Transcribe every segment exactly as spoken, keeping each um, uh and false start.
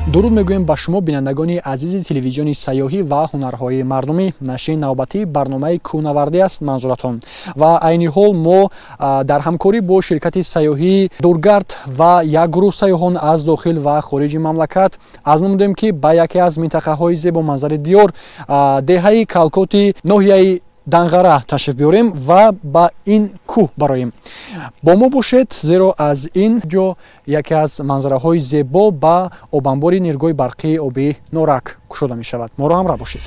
дуруд мегӯем ба шумо бинандагони азизи телевизиони сайёҳӣ ва ҳунарҳои мардумӣ. Нашрини навбатии барномаи кӯҳнавардӣ аст манзуратон ва айни ҳол мо дар ҳамкорӣ бо ширкати сайёҳии Дургард ва як гурӯҳ сайёҳон аз дохил ва хориҷи мамлакат аз намудем ки ба яке аз минтақаҳои зебоманзари диёр деҳаи Калкоти ноҳияи Данғара ташриф биёрем ва ба ин кӯҳ бароем. Бо мо бошед, зеро аз ин ҷо яке аз манзараҳои зебо ба обанбори нерӯҳои барқии оби Норак кушода мешавад. Моро ҳамроҳ бошед.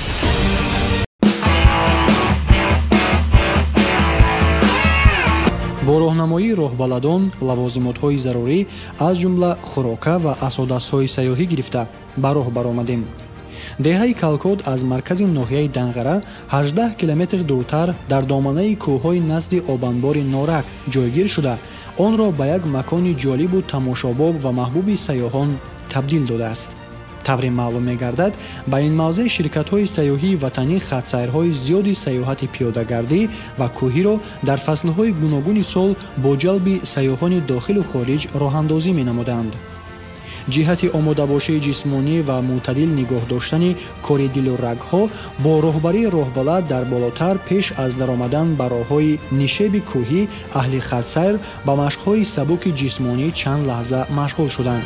бо роҳнамоии роҳбаладон лавозимотҳои зарурӣ аз ҷумла хӯрока ва асодастҳои сайёҳӣ гирифта ба роҳ баромадем. деҳаи Калкот аз маркази ноҳияи Данғара ҳаждаҳ километр дуртар дар доманаи кӯҳҳои назди обанбори Норак ҷойгир шуда, онро ба як макони ҷолибу тамошобоб ва маҳбуби сайёҳон табдил додааст. тавре маълум мегардад, ба ин мавзеъ ширкатҳои сайёҳии ватанӣ хатсайрҳои зиёди сайёҳати пиёдагардӣ ва кӯҳиро дар фаслҳои гуногуни сол бо ҷалби сайёҳони дохилу хориҷ роҳандозӣ менамуданд. ҷиҳати омодабошии ҷисмонӣ ва мӯътадил нигоҳ доштани кори дилу рагҳо бо роҳбарии роҳбалад дар болотар пеш аз даромадан ба роҳҳои нишеби кӯҳӣ аҳли хатсайр ба машқҳои сабуки ҷисмонӣ чанд лаҳза машғул шуданд.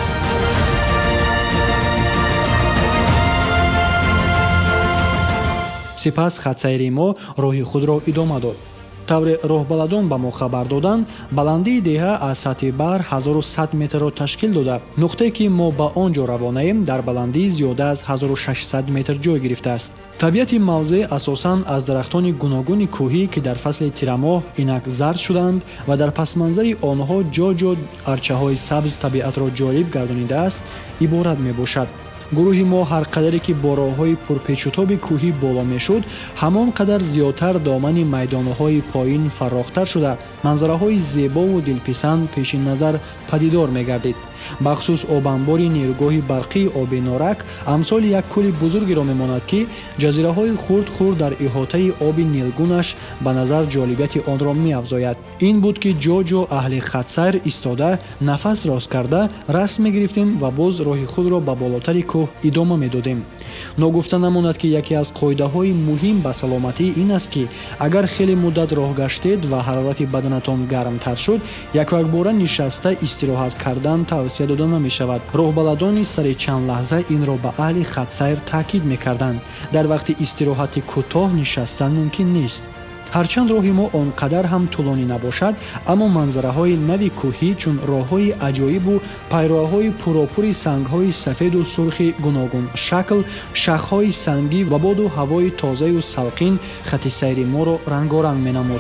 сипас хатсайри мо роҳи худро идома дод. тавре роҳбаладон ба мо хабар доданд, баландии деҳа аз сатҳи баҳр ҳазору сад метрро ташкил дода, нуқтае ки мо ба он ҷо равонаем дар баландии зиёда аз ҳазору шашсад метр ҷой гирифтааст. табиати мавзеъ асосан аз дарахтони гуногуни кӯҳӣ ки дар фасли тирамоҳ инак зард шуданд ва дар пасманзари онҳо ҷо ҷо арчаҳои сабз табиатро ҷолиб гардонидааст иборат мебошад. гурӯҳи мо ҳар қадаре ки бо роҳҳои пурпечутоби кӯҳӣ боло мешуд, ҳамон қадар зиёдтар домани майдонҳои поин фарохтар шуда, манзараҳои зебову дилписанд пеши назар падидор мегардид. бахусус обанбори нерӯгоҳи барқии оби Норак амсоли як кӯли бузургеро мемонад, ки ҷазираҳои хурд хурд дар иҳотаи оби нилгунаш ба назар ҷолибияти онро меафзояд. ин буд ки ҷо ҷо аҳли хатсайр истода нафас рост карда расм мегирифтем ва боз роҳи худро ба болотари кӯҳ идома медодем. ногуфта намонад, ки яке аз қоидаҳои муҳим ба саломатӣ ин аст, ки агар хеле муддат роҳ гаштед ва ҳарорати баданатон гармтар шуд, яквакбора нишаста истироҳат кардан тавсия дода намешавад. роҳбаладони сари чанд лаҳза инро ба аҳли хатсайр таъкид мекарданд. дар вақти истироҳати кӯтоҳ нишастан мумкин нест. ҳарчанд роҳи мо он қадар ҳам тӯлонӣ набошад, аммо манзараҳои нави кӯҳӣ чун роҳҳои аҷоибу пайроҳаҳои пуропури сангҳои сафеду сурхи гуногун шакл, шахҳои сангӣ ва боду ҳавои тозаю салқин хати сайри моро рангоранг менамуд.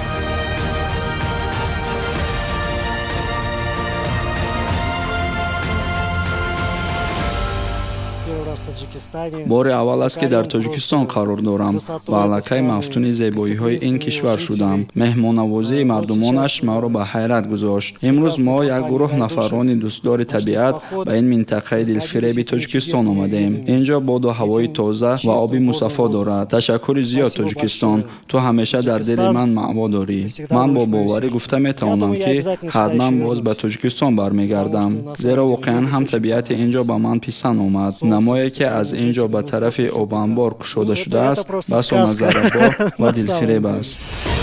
бори аввал аст ки дар Тоҷикистон қарор дорам ва аллакай мафтуни зебоиҳои ин кишвар шудам. меҳмоннавозии мардумонаш маро ба ҳайрат гузошт. имрӯз мо як гурӯҳ нафарони дӯстдори табиат ба ин минтақаи дилфиреби Тоҷикистон омадем. инҷо боду ҳавои тоза ва оби мусаффо дорад. ташаккури зиёд Тоҷикистон, ту ҳамеша дар дили ман маъво дорӣ. ман бо боварӣ гуфта метавонам, ки ҳатман боз ба Тоҷикистон бармегардам, зеро воқеан ҳам табиати инҷо ба ман писанд омад. намое ки аз инҷо ба тарафи обанбор кушода шудааст, басо назарабо ва дилфиреб аст.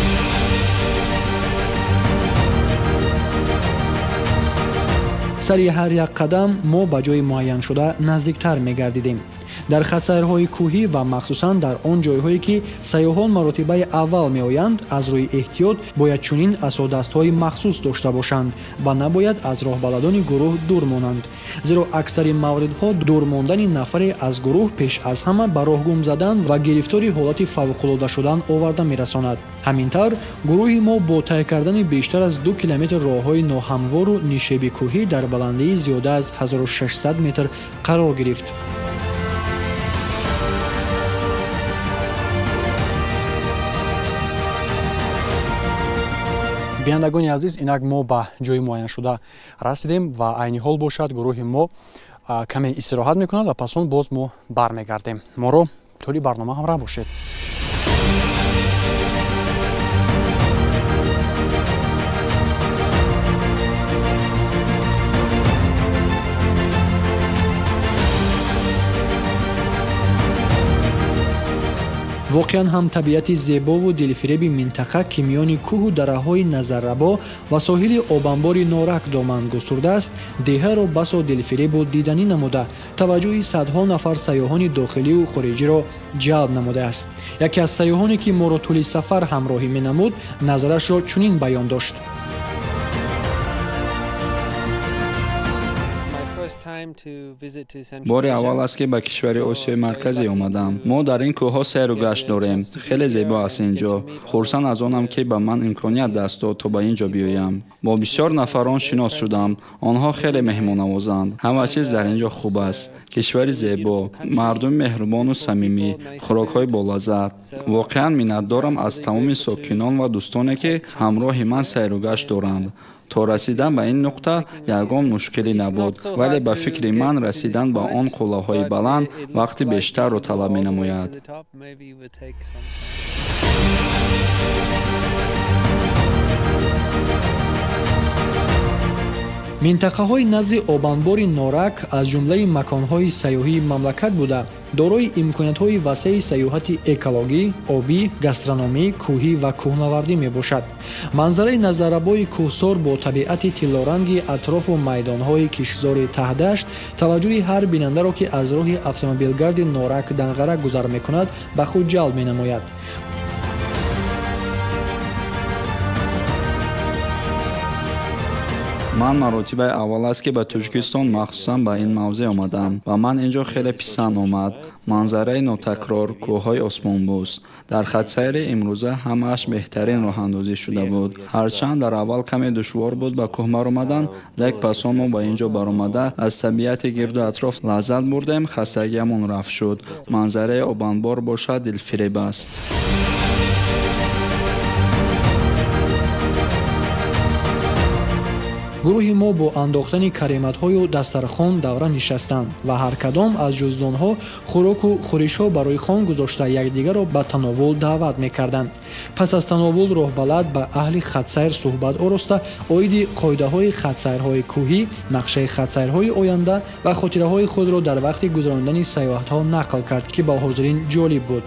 сари ҳар як қадам мо ба ҷои муайяншуда наздиктар мегардидем. дар хатсайрҳои кӯҳӣ ва махсусан дар он ҷойҳое ки сайёҳон маротибаи аввал меоянд, аз рӯи эҳтиёт бояд чунин асодастҳои махсус дошта бошанд ва набояд аз роҳбаладони гурӯҳ дур монанд, зеро аксари мавридҳо дур мондани нафаре аз гурӯҳ пеш аз ҳама ба роҳгум задан ва гирифтори ҳолати фавқулода шудан оварда мерасонад. ҳамин тавр гурӯҳи мо бо тай кардани бештар аз ду километр роҳҳои ноҳамвору нишеби кӯҳӣ дар баландии зиёда аз ҳазору шашсад метр қарор гирифт. бинандагони азиз, инак мо ба ҷои муайяншуда расидем ва айни ҳол бошад гурӯҳи мо каме истироҳат мекунад ва пас он боз мо бармегардем. моро тӯли барнома ҳамроҳ бошед. воқеан ҳам табиати зебову дилфиреби минтақа ки миёни кӯҳу дараҳои назаррабо ва соҳили обанбори норак доман густурдааст, деҳаро басо дилфиребу диданӣ намуда таваҷҷӯҳи садҳо нафар сайёҳони дохиливу хориҷиро ҷалб намудааст. Яке аз сайёҳоне ки моро тӯли сафар ҳамроҳӣ менамуд, назарашро чунин баён дошт: бори аввал аст ки ба кишвари осиёи марказӣ омадам. мо дар ин кӯҳҳо сайру гашт дорем. Хеле зебо аст ин ҷо. хурсанд аз онам ки ба ман имконият даст дод то ба ин ҷо биёям. бо бисёр нафарон шинос шудам. онҳо хеле меҳмоннавозанд. ҳама чиз дар ин ҷо хуб аст. кишвари зебо, мардуми меҳрубону самимӣ, хӯрокҳои болаззат. воқеан миннатдорам аз тамоми сокинон ва дӯстоне ки ҳамроҳи ман сайру гашт доранд. то расидан ба ин нуқта ягон мушкилӣ набуд, вале ба фикри ман расидан ба он қулаҳои баланд вақти бештарро талаб менамояд. минтақаҳои назди обанбори норак аз ҷумлаи маконҳои сайёҳии мамлакат буда, дорои имкониятҳои васеъи сайёҳати экологӣ, обӣ, гастрономӣ, кӯҳӣ ва кӯҳнавардӣ мебошад. манзараи назаррабои кӯҳсор бо табиати тиллоранги атрофу майдонҳои кишзори таҳдашт таваҷҷӯҳи ҳар бинандаро ки аз роҳи автомобилгарди норак данғара гузар мекунад ба худ ҷалб менамояд. ман маротибаи аввал аст ки ба Тоҷикистон махсусан ба ин мавзеъ омадам ва ман ин ҷо хеле писанд омад. манзараи нотакрор, кӯҳҳои осмонбӯс. дар хатсайри имрӯза ҳамааш беҳтарин роҳандозӣ шуда буд. ҳарчанд дар аввал каме душвор буд ба кӯҳ баромадан, лек пасон мо ба ин ҷо баромада аз табиати гирду атроф лаззат бурдем, хастагиамон рафт шуд. манзараи обанбор бошад дилфиреб аст. гурӯҳи мо бо андохтани карематҳою дастархон давра нишастанд ва ҳар кадом аз ҷуздонҳо хӯроку хӯришҳо барои хон гузошта якдигарро ба тановул даъват мекарданд. пас аз тановул роҳбалад ба аҳли хатсайр суҳбат ороста оиди қоидаҳои хатсайрҳои кӯҳӣ, нақшаи хатсайрҳои оянда ва хотираҳои худро дар вақти гузарондани сайёҳатҳо нақл кард, ки ба ҳозирин ҷолиб буд.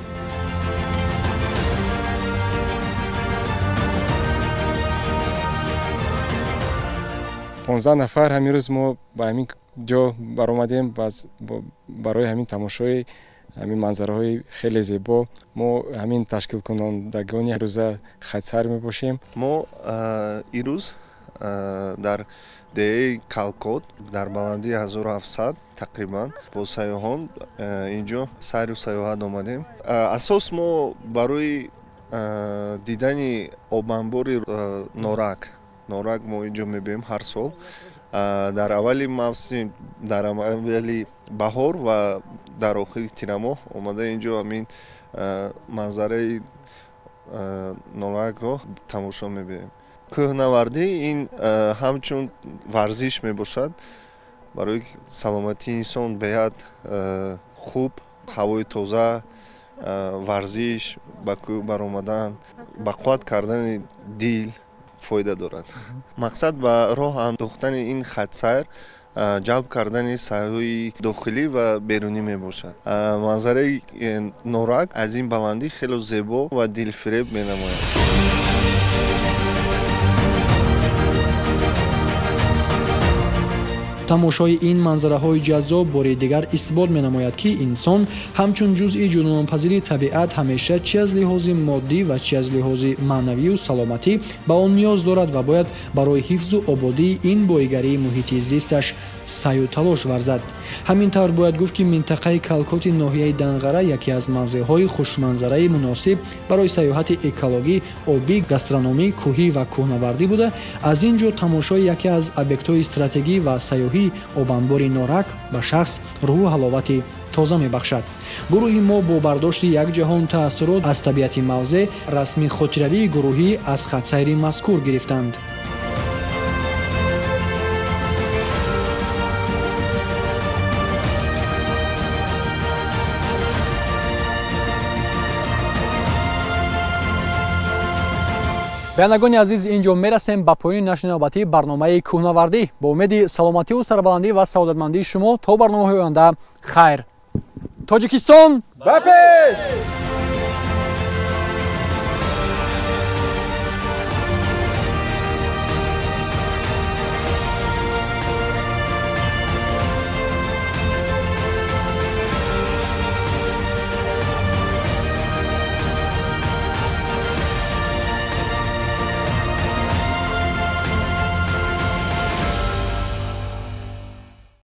понздаҳ нафар ҳамин рӯз мо ба ҳамин ҷо баромадем барои ҳамин тамошои ҳамин манзараҳои хеле зебо. мо ҳамин ташкилкунандагони рӯза хатсайр мебошем. мо ирӯз дар деҳаи Калкот дар баландии ҳазору ҳафтсад тақрибан бо сайёҳон инҷо сайру сайёҳат омадем. асос мо барои дидани обанбори норак норак мо инҷо мебинем ҳар сол дар аввали мавсим, дар аввали баҳор ва дар охири тирамоҳ омада инҷо ҳамин манзараи норакро тамошо мебинем. кӯҳнавардӣ ин ҳамчун варзиш мебошад барои саломатии инсон беҳад хуб, ҳавои тоза, варзиш, ба кӯҳ баромадан, ба қувват кардани дил фоида дорад. мақсад ба роҳ андохтани ин хатсайр ҷалб кардани сайёҳои дохилӣ ва берунӣ мебошад. манзараи норак аз ин баландӣ хеле зебо ва дилфиреб менамояд. тамошои ин манзараҳои ҷаззоб бори дигар исбот менамояд, ки инсон ҳамчун ҷузъи ҷунунпазири табиат ҳамеша чӣ аз лиҳози моддӣ ва чӣ аз лиҳози маънавию саломатӣ ба он ниёз дорад ва бояд барои ҳифзу ободии ин боигарии муҳити зисташ саю талош варзад. ҳамин тавр бояд гуфт, ки минтақаи Калкоти ноҳияи Данғара яке аз мавзеъҳои хушманзараи муносиб барои сайёҳати экологӣ, обӣ, гастрономӣ, кӯҳӣ ва кӯҳнавардӣ буда, аз ин ҷо тамошои яке аз объектҳои стратегӣ ва сайёҳии обанбори норак ба шахс рӯҳу ҳаловати тоза мебахшад. гурӯҳи мо бо бардошти якҷаҳон таассурот аз табиати мавзеъ расми хотиравии гурӯҳӣ аз хатсайри мазкур гирифтанд. биянагони азиз, ин ҷо мерасем ба поёни нашри навбатии барномаи кӯҳнавардӣ. Бо умеди саломативу сарбаландӣ ва саодатмандии шумо то барномаҳои оянда, хайр. Тоҷикистон ба пеш!